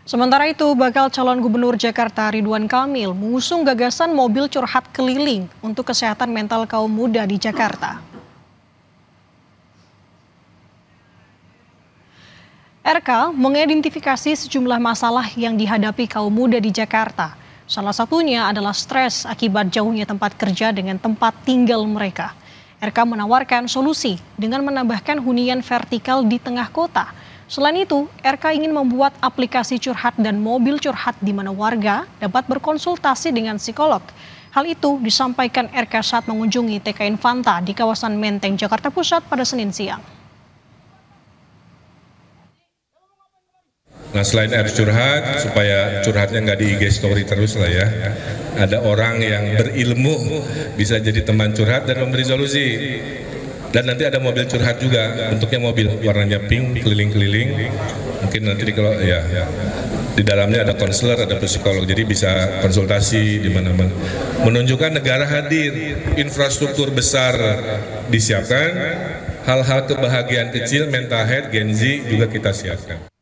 Sementara itu, bakal calon gubernur Jakarta Ridwan Kamil mengusung gagasan mobil curhat keliling untuk kesehatan mental kaum muda di Jakarta. RK mengidentifikasi sejumlah masalah yang dihadapi kaum muda di Jakarta. Salah satunya adalah stres akibat jauhnya tempat kerja dengan tempat tinggal mereka. RK menawarkan solusi dengan menambahkan hunian vertikal di tengah kota. Selain itu, RK ingin membuat aplikasi curhat dan mobil curhat di mana warga dapat berkonsultasi dengan psikolog. Hal itu disampaikan RK saat mengunjungi TK Infanta di kawasan Menteng, Jakarta Pusat pada Senin siang. Nah, selain air curhat, supaya curhatnya nggak di IG story terus lah ya. Ada orang yang berilmu bisa jadi teman curhat dan memberi solusi. Dan nanti ada mobil curhat juga, bentuknya mobil warnanya pink, keliling-keliling. Mungkin nanti di dalamnya ada konselor, ada psikolog, jadi bisa konsultasi di mana-mana. Menunjukkan negara hadir, infrastruktur besar disiapkan, hal-hal kebahagiaan kecil, mental health, Gen Z juga kita siapkan.